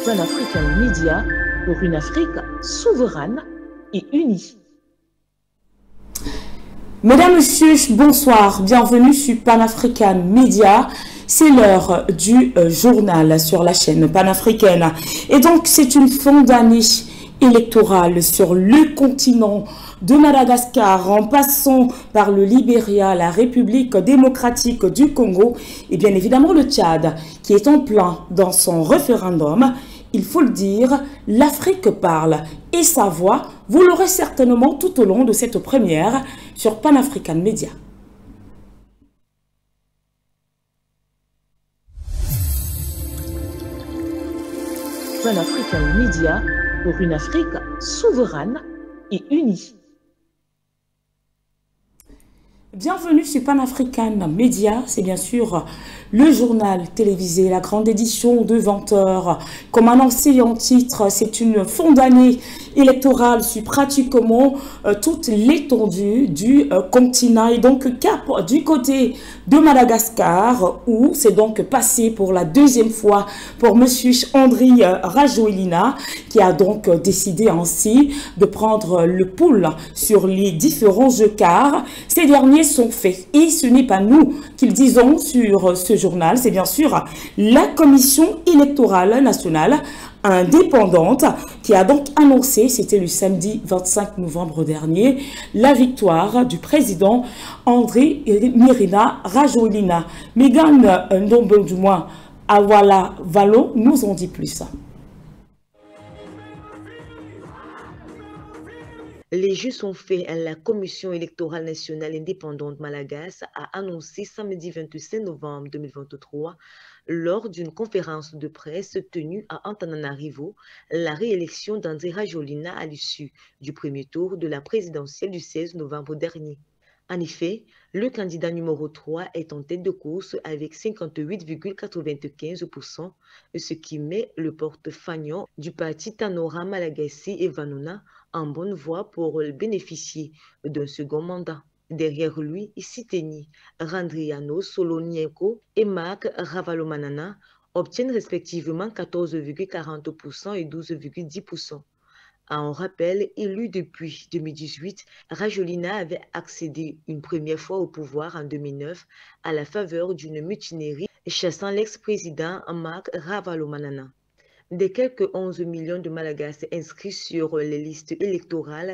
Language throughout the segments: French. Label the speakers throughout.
Speaker 1: Pan-African Media pour une Afrique souveraine et unie.
Speaker 2: Mesdames, Messieurs, bonsoir. Bienvenue sur Pan-African Media. C'est l'heure du journal sur la chaîne panafricaine. Et donc, c'est une fin d'année électorale sur le continent de Madagascar, en passant par le Libéria, la République démocratique du Congo et bien évidemment le Tchad, qui est en plein dans son référendum. Il faut le dire, l'Afrique parle et sa voix, vous l'aurez certainement tout au long de cette première sur Pan-African Media.
Speaker 1: Pan-African Media pour une Afrique souveraine et unie.
Speaker 2: Bienvenue sur Pan-African Media, c'est bien sûr le journal télévisé, la grande édition de 20 h. Comme annoncé en titre, c'est une fin d'année électorale sur pratiquement toute l'étendue du continent et donc cap du côté de Madagascar où c'est donc passé pour la deuxième fois pour monsieur Andry Rajoelina qui a donc décidé ainsi de prendre le pouls sur les différents jeux car ces derniers sont faits et ce n'est pas nous qui le disons sur ce journal, c'est bien sûr la Commission électorale nationale indépendante qui a donc annoncé, c'était le samedi 25 novembre dernier, la victoire du président Andry Rajoelina. Megan Ndombe, du moins, Awala Valo nous en dit plus.
Speaker 3: Les jeux sont faits. La Commission électorale nationale indépendante malagasy a annoncé samedi 25 novembre 2023, lors d'une conférence de presse tenue à Antananarivo, la réélection d'Andry Rajoelina à l'issue du premier tour de la présidentielle du 16 novembre dernier. En effet, le candidat numéro 3 est en tête de course avec 58,95%, ce qui met le porte-fagnon du parti Tanora Malagasy et Vanuna en bonne voie pour bénéficier d'un second mandat. Derrière lui, Isiteni Randriano Solonienko et Marc Ravalomanana obtiennent respectivement 14,40% et 12,10%. En rappel, élu depuis 2018, Rajoelina avait accédé une première fois au pouvoir en 2009 à la faveur d'une mutinerie chassant l'ex-président Marc Ravalomanana. Des quelques 11 millions de Malagasy inscrits sur les listes électorales,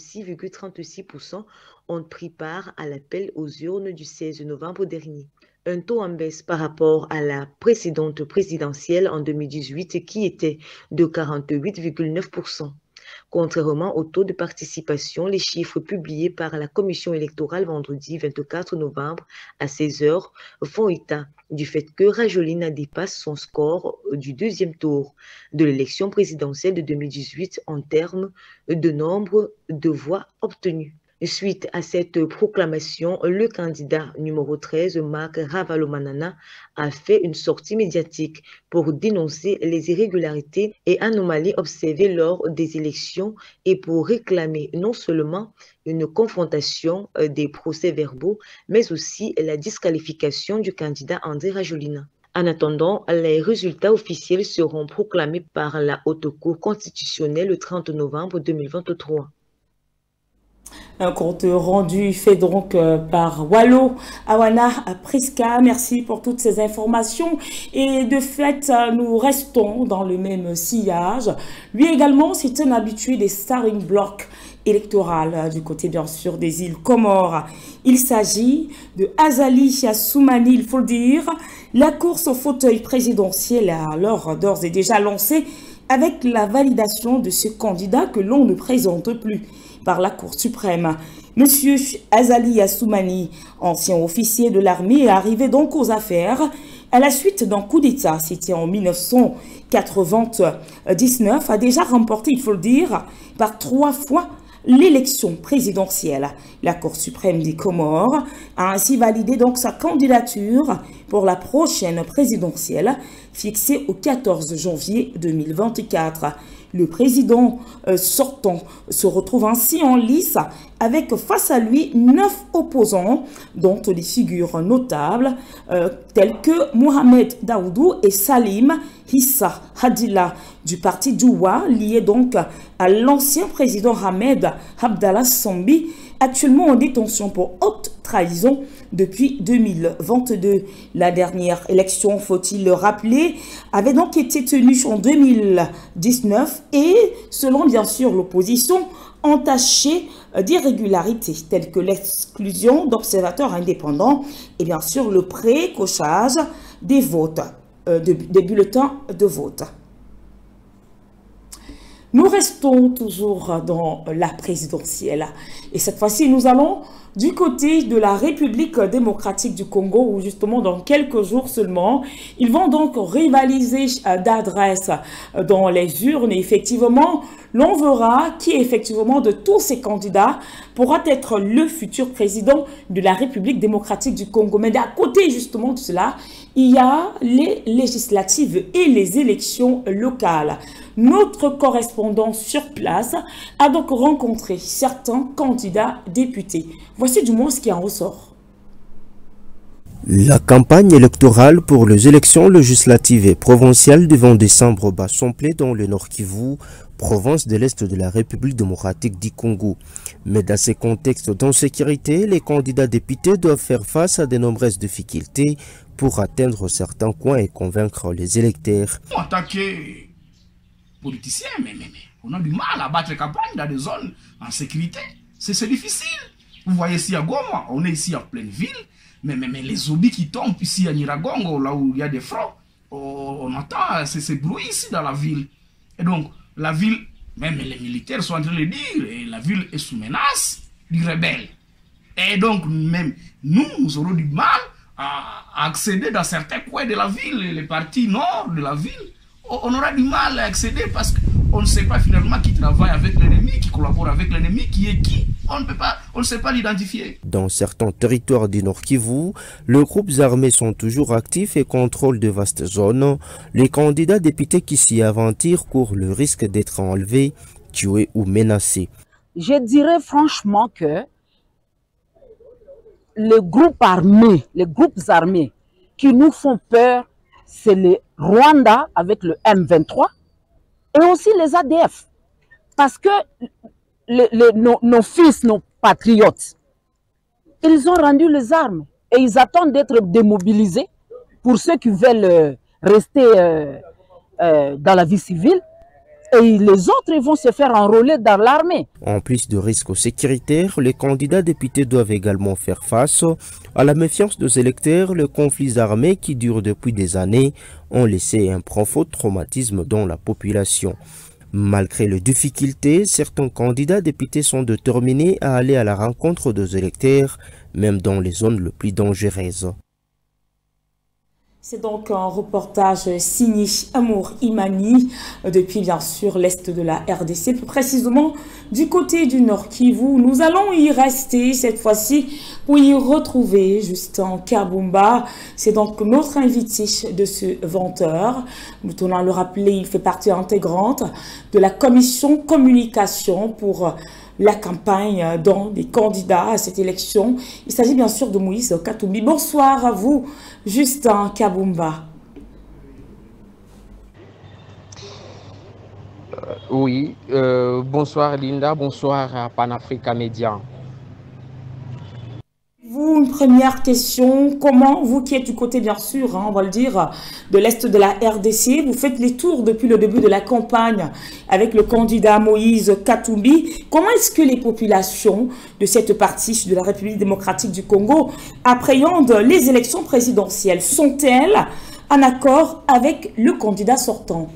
Speaker 3: 46,36% ont pris part à l'appel aux urnes du 16 novembre dernier. Un taux en baisse par rapport à la précédente présidentielle en 2018 qui était de 48,9%. Contrairement au taux de participation, les chiffres publiés par la Commission électorale vendredi 24 novembre à 16 h font état du fait que Rajoelina dépasse son score du deuxième tour de l'élection présidentielle de 2018 en termes de nombre de voix obtenues. Suite à cette proclamation, le candidat numéro 13, Marc Ravalomanana, a fait une sortie médiatique pour dénoncer les irrégularités et anomalies observées lors des élections et pour réclamer non seulement une confrontation des procès-verbaux, mais aussi la disqualification du candidat Andry Rajoelina. En attendant, les résultats officiels seront proclamés par la Haute Cour constitutionnelle le 30 novembre 2023.
Speaker 2: Un compte rendu fait donc par Wallo Awana Priska. Merci pour toutes ces informations. Et de fait, nous restons dans le même sillage. Lui également, c'est un habitué des starting blocks électorales du côté bien sûr des îles Comores. Il s'agit de Azali Assoumani, il faut le dire. La course au fauteuil présidentiel est alors d'ores et déjà lancée avec la validation de ce candidat que l'on ne présente plus par la Cour suprême. Monsieur Azali Assoumani, ancien officier de l'armée, est arrivé donc aux affaires à la suite d'un coup d'État. C'était en 1999, a déjà remporté, il faut le dire, par 3 fois l'élection présidentielle. La Cour suprême des Comores a ainsi validé donc sa candidature pour la prochaine présidentielle fixée au 14 janvier 2024. Le président sortant se retrouve ainsi en lice avec face à lui 9 opposants, dont des figures notables telles que Mohamed Daoudou et Salim Issa Hadila du parti Douwa, lié donc à l'ancien président Ahmed Abdallah Sambi, actuellement en détention pour haute trahison depuis 2022. La dernière élection, faut-il le rappeler, avait donc été tenue en 2019 et, selon bien sûr l'opposition, entachée d'irrégularités telles que l'exclusion d'observateurs indépendants et bien sûr le pré-cochage des votes, des bulletins de vote. Nous restons toujours dans la présidentielle et cette fois-ci nous allons du côté de la République démocratique du Congo où justement dans quelques jours seulement ils vont donc rivaliser d'adresse dans les urnes et effectivement l'on verra qui effectivement de tous ces candidats pourra être le futur président de la République démocratique du Congo. Mais d'à côté justement de cela, il y a les législatives et les élections locales. Notre correspondant sur place a donc rencontré certains candidats députés. Voici du moins ce qui en ressort.
Speaker 4: La campagne électorale pour les élections législatives et provinciales du 20 décembre bat son plein dans le Nord Kivu, province de l'Est de la République démocratique du Congo. Mais dans ces contextes d'insécurité, les candidats députés doivent faire face à de nombreuses difficultés pour atteindre certains coins et convaincre les électeurs.
Speaker 5: En tant que politicien, mais on a du mal à battre campagne dans des zones en sécurité. C'est difficile. Vous voyez ici à Goma, on est ici en pleine ville, mais les zombies qui tombent ici à Nyiragongo, là où il y a des fronts, on entend ces bruits ici dans la ville. Et donc, la ville, même les militaires sont en train de le dire, et la ville est sous menace du rebelle. Et donc, même nous aurons du mal à accéder dans certains coins de la ville, les parties nord de la ville. On aura du mal à accéder parce qu'on ne sait pas finalement qui travaille avec l'ennemi, qui collabore avec l'ennemi, qui est qui. On ne sait pas l'identifier.
Speaker 4: Dans certains territoires du Nord Kivu, les groupes armés sont toujours actifs et contrôlent de vastes zones. Les candidats députés qui s'y aventurent courent le risque d'être enlevés, tués ou menacés.
Speaker 6: Je dirais franchement que les groupes armés qui nous font peur, c'est le Rwanda avec le M23 et aussi les ADF. Parce que nos fils, nos patriotes, ils ont rendu les armes et ils attendent d'être démobilisés pour ceux qui veulent rester dans la vie civile. Et les autres ils vont se faire enrôler dans l'armée.
Speaker 4: En plus de risques sécuritaires, les candidats députés doivent également faire face à la méfiance des électeurs. Les conflits armés qui durent depuis des années ont laissé un profond traumatisme dans la population. Malgré les difficultés, certains candidats députés sont déterminés à aller à la rencontre des électeurs, même dans les zones les plus dangereuses.
Speaker 2: C'est donc un reportage signé Amour Imani depuis bien sûr l'est de la RDC, plus précisément du côté du Nord Kivu. Nous allons y rester cette fois-ci pour y retrouver Justin Kabumba. C'est donc notre invité de ce 20h. Nous tenons à le rappeler, il fait partie intégrante de la commission communication pour la campagne dans des candidats à cette élection. Il s'agit bien sûr de Moïse Katumbi. Bonsoir à vous, Justin Kabumba.
Speaker 7: Oui, bonsoir Linda, bonsoir à Panafrica Média.
Speaker 2: Vous, une première question, comment vous qui êtes du côté bien sûr, on va le dire, de l'Est de la RDC, vous faites les tours depuis le début de la campagne avec le candidat Moïse Katumbi. Comment est-ce que les populations de cette partie de la République démocratique du Congo appréhendent les élections présidentielles? Sont-elles en accord avec le candidat sortant?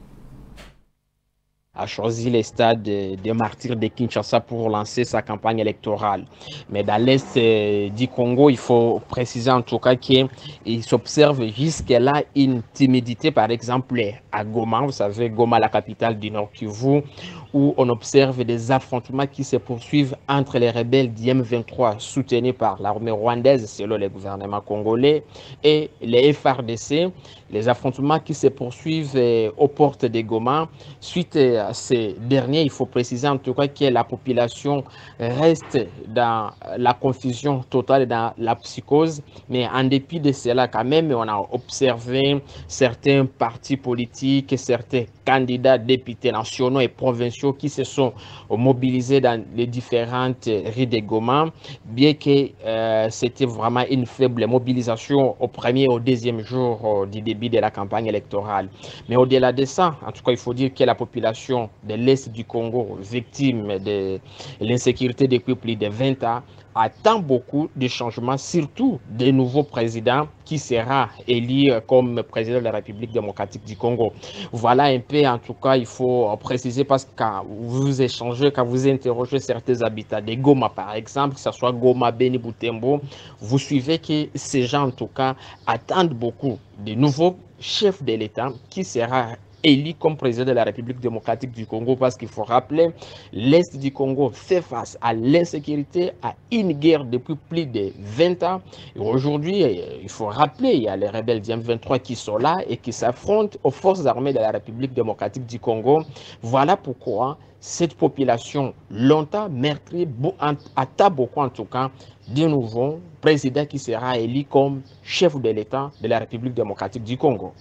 Speaker 7: A choisi les stades des martyrs de Kinshasa pour lancer sa campagne électorale. Mais dans l'Est du Congo, il faut préciser en tout cas qu'il s'observe jusque-là une timidité, par exemple à Goma. Vous savez, Goma, la capitale du Nord Kivu, où on observe des affrontements qui se poursuivent entre les rebelles du M23 soutenus par l'armée rwandaise selon le gouvernement congolais et les FARDC. Les affrontements qui se poursuivent aux portes de Goma. Suite à ces derniers, il faut préciser en tout cas que la population reste dans la confusion totale et dans la psychose. Mais en dépit de cela, quand même, on a observé certains partis politiques, certains candidats députés nationaux et provinciaux qui se sont mobilisés dans les différentes rues de Goma, bien que c'était vraiment une faible mobilisation au premier et au deuxième jour du début de la campagne électorale. Mais au-delà de ça, en tout cas, il faut dire que la population de l'Est du Congo, victime de l'insécurité depuis plus de 20 ans, attend beaucoup de changements, surtout des nouveaux présidents qui sera élu comme président de la République démocratique du Congo. Voilà un peu, en tout cas, il faut préciser parce que quand vous échangez, quand vous interrogez certains habitants de Goma, par exemple, que ce soit Goma, Beni, Butembo, vous suivez que ces gens, en tout cas, attendent beaucoup de nouveaux chefs de l'État qui sera élu comme président de la République démocratique du Congo, parce qu'il faut rappeler, l'Est du Congo fait face à l'insécurité, à une guerre depuis plus de 20 ans. Et aujourd'hui, il faut rappeler, il y a les rebelles du M23 qui sont là et qui s'affrontent aux forces armées de la République démocratique du Congo. Voilà pourquoi cette population longtemps meurtrie attend beaucoup, en tout cas, de nouveau président qui sera élu comme chef de l'État de la République démocratique du Congo.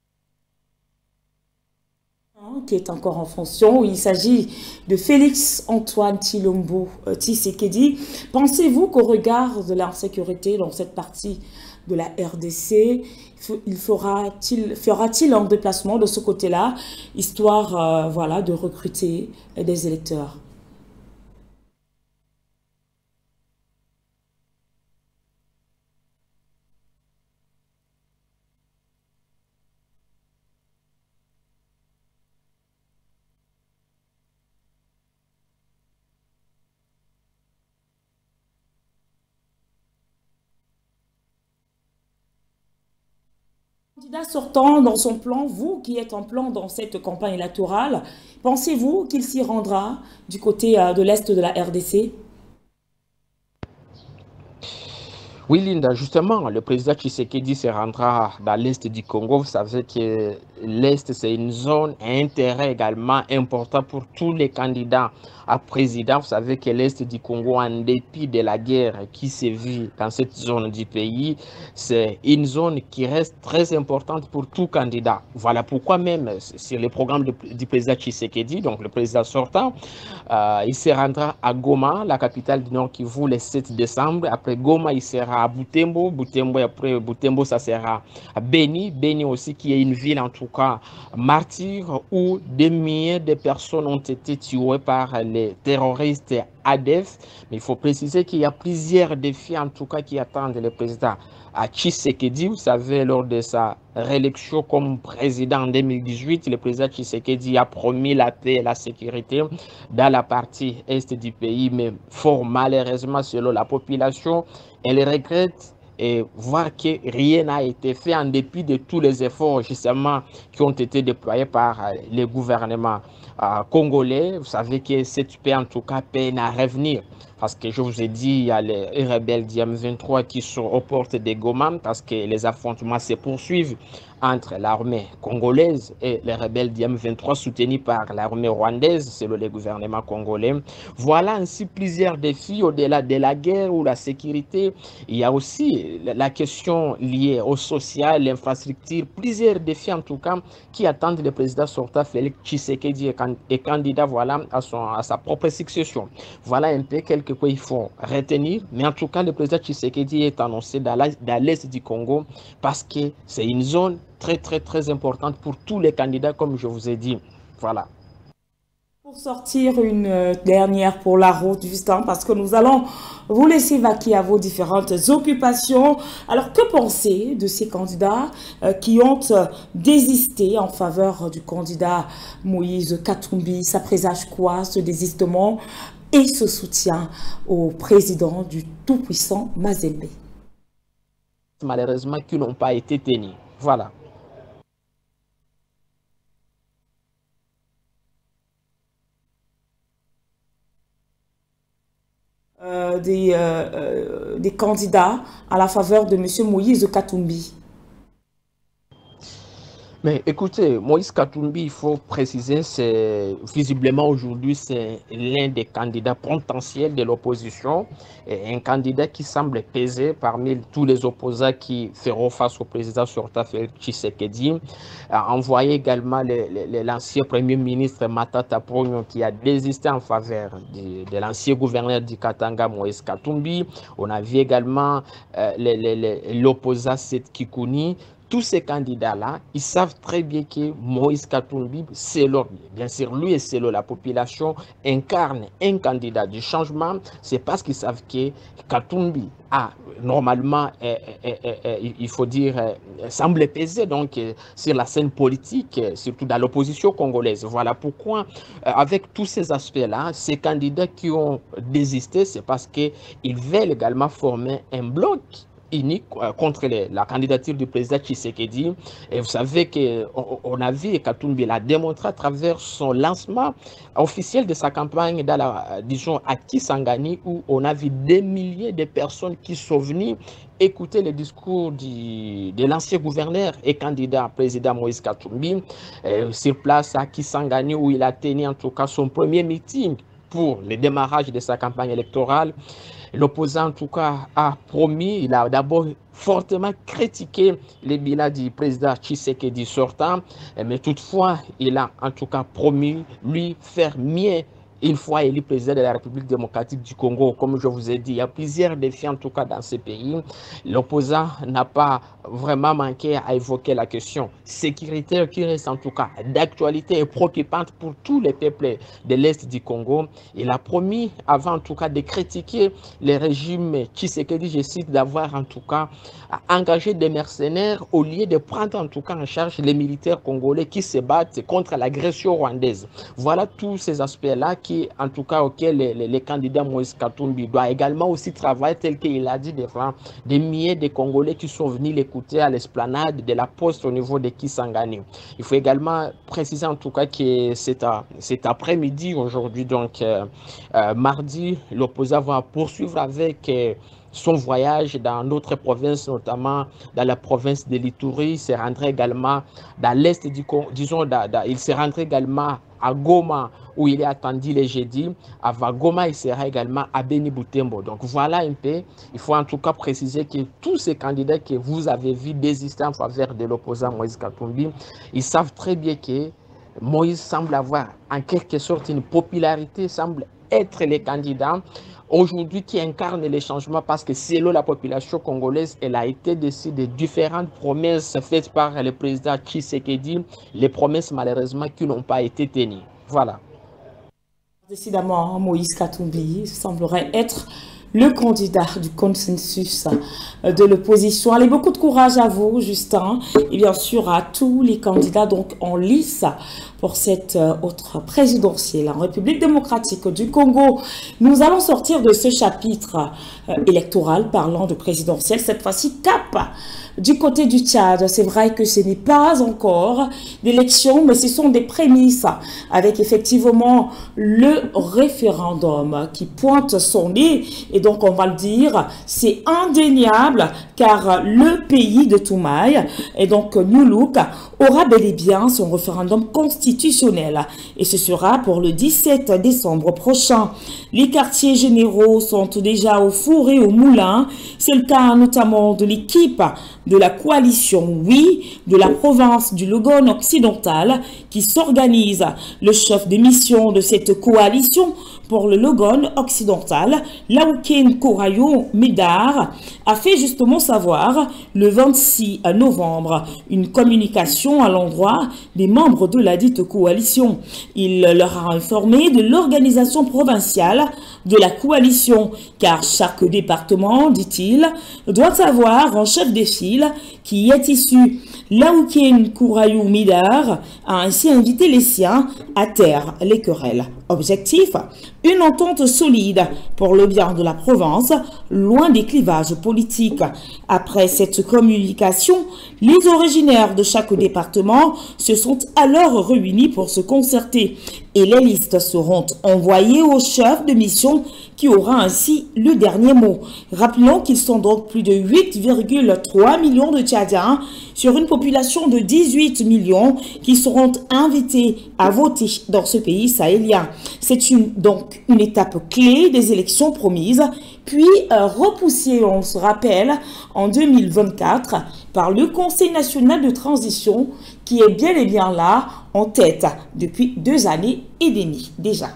Speaker 2: Qui est encore en fonction. Il s'agit de Félix Antoine Tshilombo Tshisekedi. Pensez-vous qu'au regard de l'insécurité dans cette partie de la RDC, fera-t-il un déplacement de ce côté-là, histoire voilà, de recruter des électeurs? Candidat sortant dans son plan, vous qui êtes en plan dans cette campagne électorale, pensez-vous qu'il s'y rendra du côté de l'Est de la RDC?
Speaker 7: Oui, Linda, justement, le président Tshisekedi se rendra dans l'Est du Congo. Vous savez que l'Est, c'est une zone à intérêt également important pour tous les candidats à président. Vous savez que l'Est du Congo, en dépit de la guerre qui sévit dans cette zone du pays, c'est une zone qui reste très importante pour tout candidat. Voilà pourquoi même sur le programme du président Tshisekedi, donc le président sortant, il se rendra à Goma, la capitale du Nord Kivu, le 7 décembre. Après Goma, il sera à Butembo. Butembo, après Butembo, ça sera à Beni. Beni aussi, qui est une ville en tout cas martyre où des milliers de personnes ont été tuées par les terroristes ADF. Mais il faut préciser qu'il y a plusieurs défis en tout cas qui attendent le président Tshisekedi. Vous savez, lors de sa réélection comme président en 2018, le président Tshisekedi a promis la paix et la sécurité dans la partie est du pays, mais fort malheureusement, selon la population, elle regrette et voir que rien n'a été fait en dépit de tous les efforts justement qui ont été déployés par le gouvernement congolais. Vous savez que cette paix en tout cas peine à revenir. Parce que je vous ai dit, il y a les rebelles du M23 qui sont aux portes de Goma parce que les affrontements se poursuivent entre l'armée congolaise et les rebelles du M23 soutenus par l'armée rwandaise, selon le gouvernement congolais. Voilà ainsi plusieurs défis au-delà de la guerre ou la sécurité. Il y a aussi la question liée au social, l'infrastructure, plusieurs défis en tout cas qui attendent le président sortant Félix Tshisekedi et candidat voilà, à sa propre succession. Voilà un peu quelques points qu'il faut retenir, mais en tout cas le président Tshisekedi est annoncé dans l'Est du Congo parce que c'est une zone très importante pour tous les candidats comme je vous ai dit. Voilà.
Speaker 2: Pour sortir une dernière pour la route, Justin, parce que nous allons vous laisser vaquer à vos différentes occupations. Alors, que penser de ces candidats qui ont désisté en faveur du candidat Moïse Katumbi? Ça présage quoi, ce désistement et ce soutien au président du tout-puissant Mazembe?
Speaker 7: Malheureusement, qui n'ont pas été tenus. Voilà.
Speaker 2: des candidats à la faveur de M. Moïse Katumbi?
Speaker 7: Mais écoutez, Moïse Katumbi, il faut préciser, c'est visiblement aujourd'hui, c'est l'un des candidats potentiels de l'opposition, un candidat qui semble peser parmi tous les opposants qui feront face au président sortant Félix Tshisekedi. Envoyé également l'ancien premier ministre Matata Ponyo qui a désisté en faveur de l'ancien gouverneur du Katanga, Moïse Katumbi. On a vu également l'opposant Seth Kikuni. Tous ces candidats-là, ils savent très bien que Moïse Katumbi, selon, bien sûr, lui et selon la population, incarne un candidat du changement. C'est parce qu'ils savent que Katumbi a normalement, il faut dire, semble peser donc sur la scène politique, surtout dans l'opposition congolaise. Voilà pourquoi, avec tous ces aspects-là, ces candidats qui ont désisté, c'est parce qu'ils veulent également former un bloc unique contre la candidature du président Tshisekedi. Et vous savez qu'on a vu Katumbi l'a démontré à travers son lancement officiel de sa campagne dans la, disons, à Kisangani, où on a vu des milliers de personnes qui sont venues écouter le discours de l'ancien gouverneur et candidat président Moïse Katumbi sur place à Kisangani, où il a tenu en tout cas son premier meeting pour le démarrage de sa campagne électorale. L'opposant, en tout cas, a promis, il a d'abord fortement critiqué les bilans du président Tshisekedi sortant, mais toutefois, il a en tout cas promis lui faire mieux une fois élu président de la République démocratique du Congo. Comme je vous ai dit, il y a plusieurs défis en tout cas dans ce pays. L'opposant n'a pas vraiment manqué à évoquer la question sécuritaire qui reste en tout cas d'actualité et préoccupante pour tous les peuples de l'Est du Congo. Il a promis avant en tout cas de critiquer le régime Tshisekedi, je cite, d'avoir en tout cas engagé des mercenaires au lieu de prendre en tout cas en charge les militaires congolais qui se battent contre l'agression rwandaise. Voilà tous ces aspects-là qui, en tout cas, auxquels les candidats Moïse Katumbi doit également aussi travailler, tel qu'il a dit devant des milliers de Congolais qui sont venus l'écouter à l'esplanade de la poste au niveau de Kisangani. Il faut également préciser en tout cas que cet après-midi, aujourd'hui, donc mardi, l'opposant va poursuivre avec son voyage dans d'autres provinces, notamment dans la province de l'Ituri. Il se rendrait également dans l'est du Congo, disons, il se rendrait également à Goma, où il est attendu le jeudi. À Goma, il sera également à Beni Butembo. Donc voilà un peu, il faut en tout cas préciser que tous ces candidats que vous avez vus désister en faveur de l'opposant Moïse Katumbi, ils savent très bien que Moïse semble avoir en quelque sorte une popularité, semble être les candidats aujourd'hui qui incarne les changements, parce que selon la population congolaise, elle a été décidée de différentes promesses faites par le président Tshisekedi, les promesses malheureusement qui n'ont pas été tenues. Voilà.
Speaker 2: Décidément, Moïse Katumbi semblerait être le candidat du consensus de l'opposition. Allez, beaucoup de courage à vous, Justin, et bien sûr à tous les candidats donc en lice pour cette autre présidentielle en République démocratique du Congo. Nous allons sortir de ce chapitre électoral parlant de présidentielle, cette fois-ci cap du côté du Tchad. C'est vrai que ce n'est pas encore d'élection, mais ce sont des prémices avec effectivement le référendum qui pointe son nez. Et donc on va le dire, c'est indéniable car le pays de Toumaï, et donc New Look, aura bel et bien son référendum constitutionnel. Et ce sera pour le 17 décembre prochain. Les quartiers généraux sont déjà au four et au moulin. C'est le cas notamment de l'équipe de la coalition Oui de la province du Logone occidental qui s'organise. Le chef de mission de cette coalition pour le Logone occidental, Laouken Korayo Médard, a fait justement savoir le 26 novembre une communication à l'endroit des membres de la dite coalition. Il leur a informé de l'organisation provinciale de la coalition, car chaque département, dit-il, doit avoir un chef de file qui est issu. Laouken Kourayu Midar a ainsi invité les siens à taire les querelles. Objectif, une entente solide pour le bien de la province, loin des clivages politiques. Après cette communication, les originaires de chaque département se sont alors réunis pour se concerter. et les listes seront envoyées au chef de mission qui aura ainsi le dernier mot. Rappelons qu'ils sont donc plus de 8,3 millions de Tchadiens sur une population de 18 millions qui seront invités à voter dans ce pays sahélien. C'est donc une étape clé des élections promises, puis repoussée, on se rappelle, en 2024 par le Conseil national de transition qui est bien et bien là en tête depuis 2 années et demie déjà.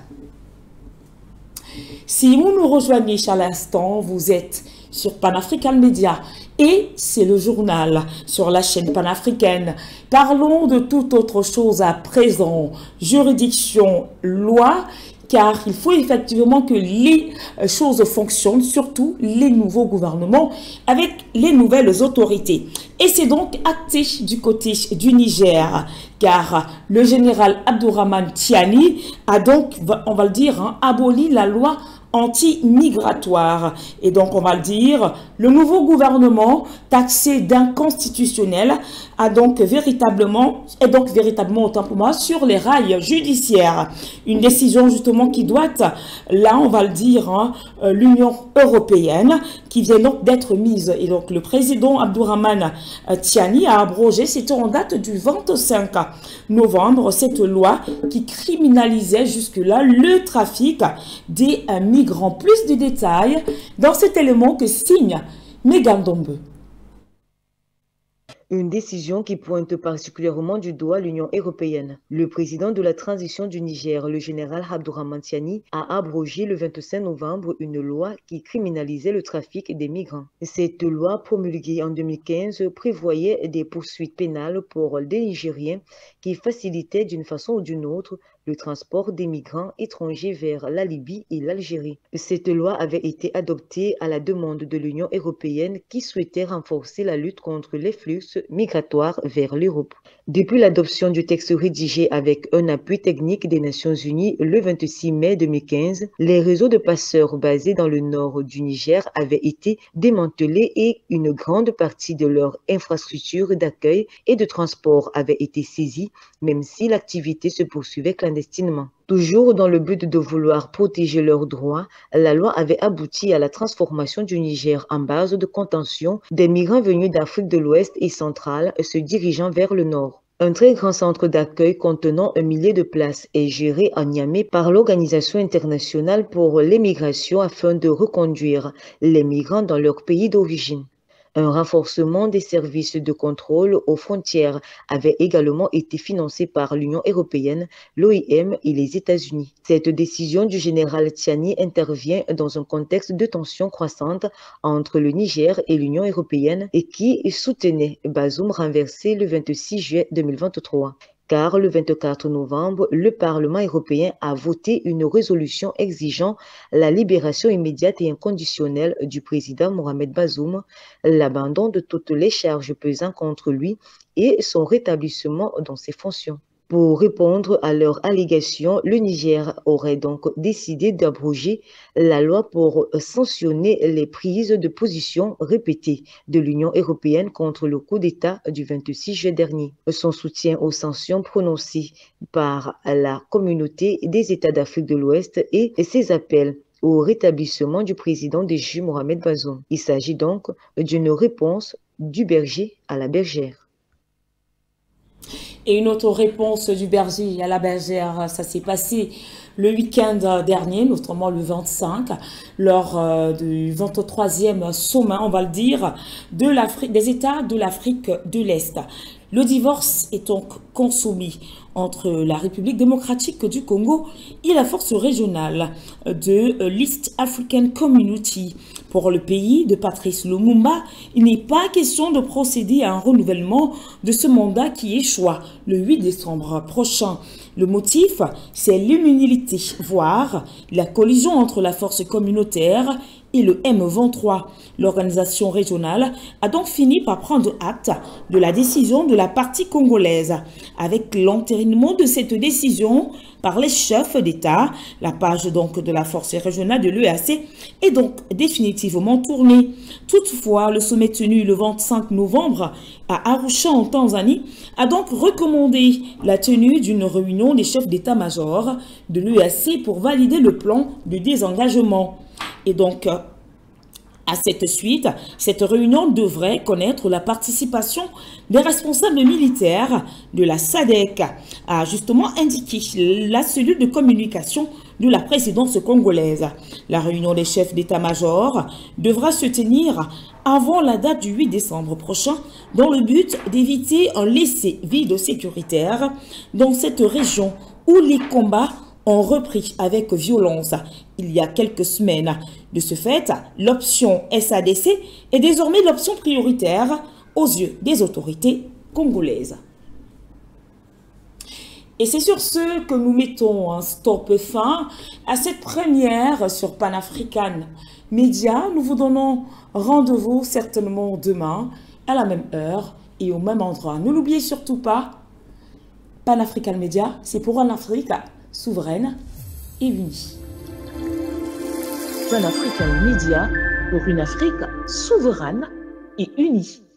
Speaker 2: Si vous nous rejoignez à l'instant, vous êtes sur Panafrican Media et c'est le journal sur la chaîne panafricaine. Parlons de toute autre chose à présent, juridiction, loi, car il faut effectivement que les choses fonctionnent, surtout les nouveaux gouvernements avec les nouvelles autorités. Et c'est donc acté du côté du Niger, car le général Abdourahmane Tiani a donc, on va le dire, aboli la loi anti-migratoire. Et donc, on va le dire, le nouveau gouvernement taxé d'inconstitutionnel est donc véritablement, autant pour moi, sur les rails judiciaires. Une décision justement qui doit, là, on va le dire, l'Union européenne, qui vient donc d'être mise. Et donc, le président Abdourahmane Tiani a abrogé, c'était en date du 25 novembre, cette loi qui criminalisait jusque-là le trafic des migrants. Plus de détails dans cet élément que signe Megan Dombe.
Speaker 3: Une décision qui pointe particulièrement du doigt l'Union européenne. Le président de la transition du Niger, le général Abdourahmane Tiani, a abrogé le 25 novembre une loi qui criminalisait le trafic des migrants. Cette loi, promulguée en 2015, prévoyait des poursuites pénales pour des Nigériens qui facilitaient d'une façon ou d'une autre le transport des migrants étrangers vers la Libye et l'Algérie. Cette loi avait été adoptée à la demande de l'Union européenne qui souhaitait renforcer la lutte contre les flux migratoires vers l'Europe. Depuis l'adoption du texte rédigé avec un appui technique des Nations Unies le 26 mai 2015, les réseaux de passeurs basés dans le nord du Niger avaient été démantelés et une grande partie de leur infrastructure d'accueil et de transport avait été saisie, même si l'activité se poursuivait clandestinement. Toujours dans le but de vouloir protéger leurs droits, la loi avait abouti à la transformation du Niger en base de contention des migrants venus d'Afrique de l'Ouest et centrale se dirigeant vers le nord. Un très grand centre d'accueil contenant 1 millier de places est géré à Niamey par l'Organisation internationale pour les migrations afin de reconduire les migrants dans leur pays d'origine. Un renforcement des services de contrôle aux frontières avait également été financé par l'Union européenne, l'OIM et les États-Unis. Cette décision du général Tiani intervient dans un contexte de tensions croissantes entre le Niger et l'Union européenne et qui soutenait Bazoum renversé le 26 juillet 2023. Car le 24 novembre, le Parlement européen a voté une résolution exigeant la libération immédiate et inconditionnelle du président Mohamed Bazoum, l'abandon de toutes les charges pesant contre lui et son rétablissement dans ses fonctions. Pour répondre à leurs allégations, le Niger aurait donc décidé d'abroger la loi pour sanctionner les prises de position répétées de l'Union européenne contre le coup d'État du 26 juillet dernier. Son soutien aux sanctions prononcées par la communauté des États d'Afrique de l'Ouest et ses appels au rétablissement du président déchu Mohamed Bazoum. Il s'agit donc d'une réponse du berger à la bergère.
Speaker 2: Et une autre réponse du berger à la bergère, ça s'est passé le week-end dernier, notamment le 25, lors du 23e sommet, on va le dire, des États de l'Afrique de l'Est. Le divorce est donc consommé entre la République démocratique du Congo et la force régionale de l'East African Community. Pour le pays de Patrice Lumumba, il n'est pas question de procéder à un renouvellement de ce mandat qui échoua le 8 décembre prochain. Le motif, c'est l'immunité, voire la collision entre la force communautaire et le M23. L'organisation régionale a donc fini par prendre acte de la décision de la partie congolaise. Avec l'entérinement de cette décision par les chefs d'État, la page donc de la force régionale de l'EAC est donc définitivement tournée. Toutefois, le sommet tenu le 25 novembre à Arusha en Tanzanie a donc recommandé la tenue d'une réunion des chefs d'état-major de l'EAC pour valider le plan de désengagement. Et donc, à cette suite, cette réunion devrait connaître la participation des responsables militaires de la SADC, a justement indiqué la cellule de communication de la présidence congolaise. La réunion des chefs d'état-major devra se tenir avant la date du 8 décembre prochain dans le but d'éviter un laisser-vide sécuritaire dans cette région où les combats ont repris avec violence il y a quelques semaines. De ce fait, l'option SADC est désormais l'option prioritaire aux yeux des autorités congolaises. Et c'est sur ce que nous mettons un stop fin à cette première sur Pan-African Media. Nous vous donnons rendez-vous certainement demain à la même heure et au même endroit. Ne l'oubliez surtout pas, Pan-African Media, c'est pour une Afrique souveraine et unie.
Speaker 1: Pan-African Media pour une Afrique souveraine et unie.